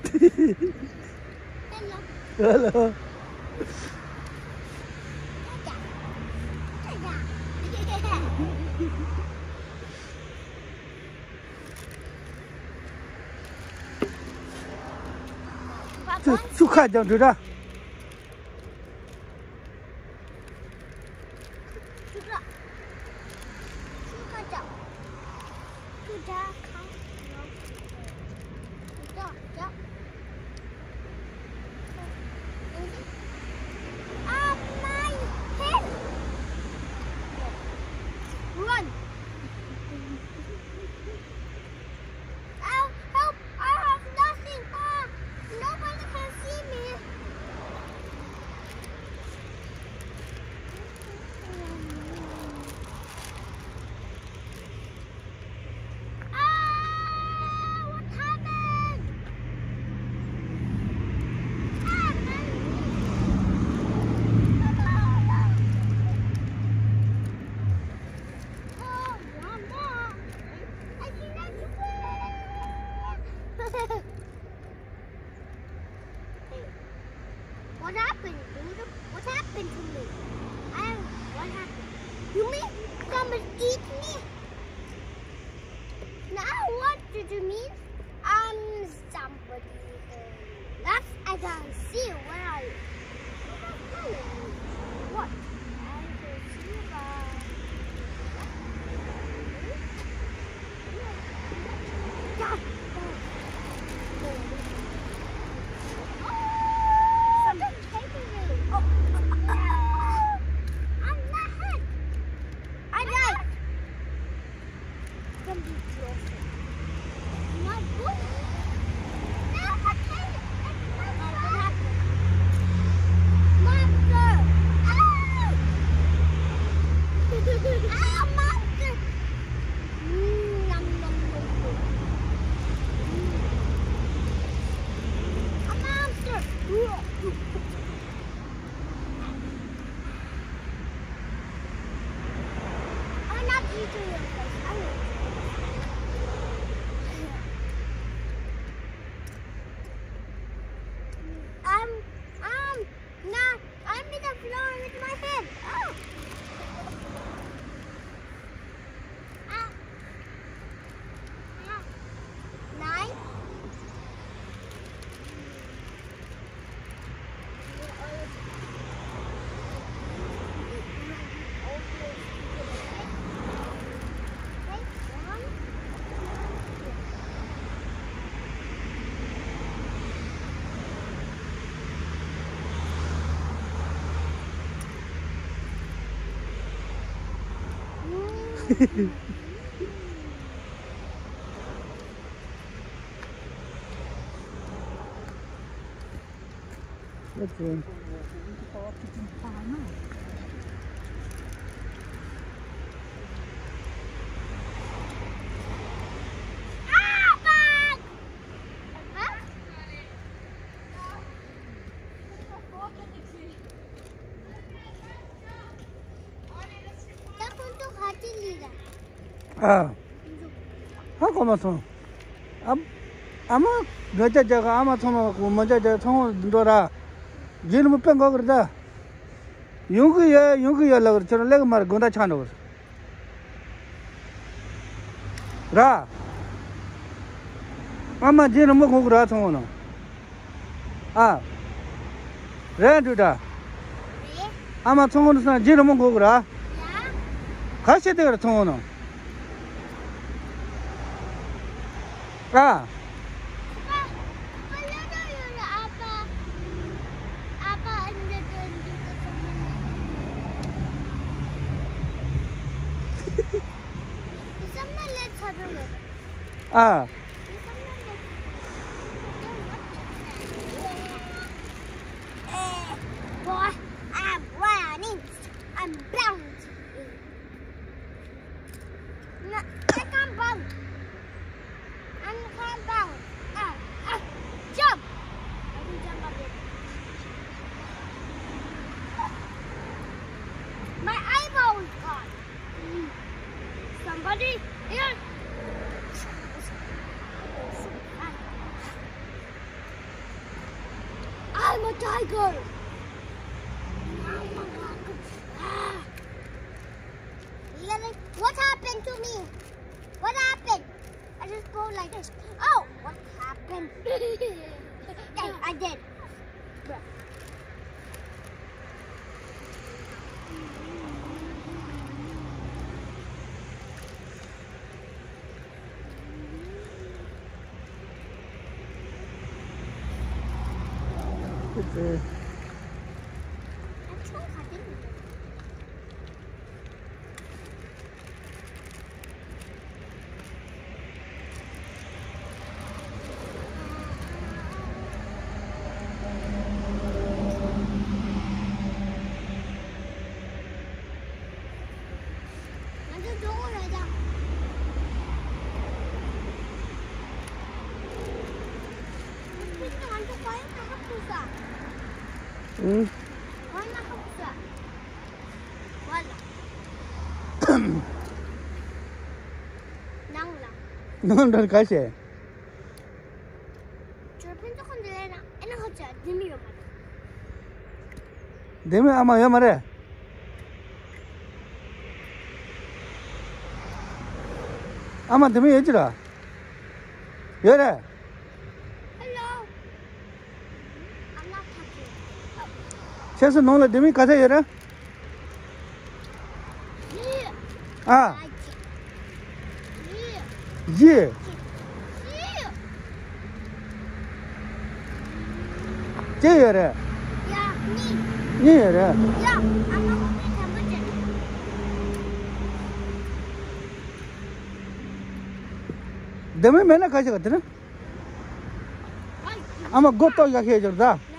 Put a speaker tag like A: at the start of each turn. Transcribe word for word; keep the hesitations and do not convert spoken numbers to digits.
A: Hello. Hello. Chú chú khai cho chú ra.
B: What happened, dude? What happened to me? I what happened? You mean somebody eat me? Now what did you mean? Um, somebody uh, left. I can see where are you? What? I can see about. Yeah.
A: That's one. 아, 하고 마서, 아, 아마 여자 저가 아마 통하고 먼저 저 통을 늘어라. 얘는 못 뺀 거 그러다. 용기야, 용기 연락 그래. 저는 내가 말 건다 차는 거. 라. 아마 얘는 뭐 거기라 통하는. 아, 레드다. 아마 통하는 사람 얘는 뭐 거기라. 같이 되어 통하는. 아. 아.
B: Boy, I'm running. I'm bouncing. No, I can't bounce. I can't bounce. Ah, ah, jump. I can jump up it. My eyeball is gone. Somebody here. a tiger. Ah. Lily, what happened to me? What happened? I just go like this. Oh, what happened? Hey, I did.
A: 그치.
B: 완전 저걸 하자. 완전 과일나 합주사.
A: 응.
B: 과일나 합주사. 맞아. 나올라.
A: 너는 가시.
B: 저 펜타콘들 애나 애나 같이 님이요 말이야.
A: 내면 아마 여 말해. 아마 되면 여지라. 여래.
B: Hello. I'm not talking.
A: 채소 농을 되면 가서 여래.
B: Yeah.
A: 아,
B: Yeah.
A: 예.
B: Yeah.
A: 제 여래.
B: 야, 니.
A: 니 여래.
B: 야, 아마 우리 잘못했네.
A: 되면 맨날 가시 같으나?
B: 아이,
A: 아마 그것도 약해 줄다.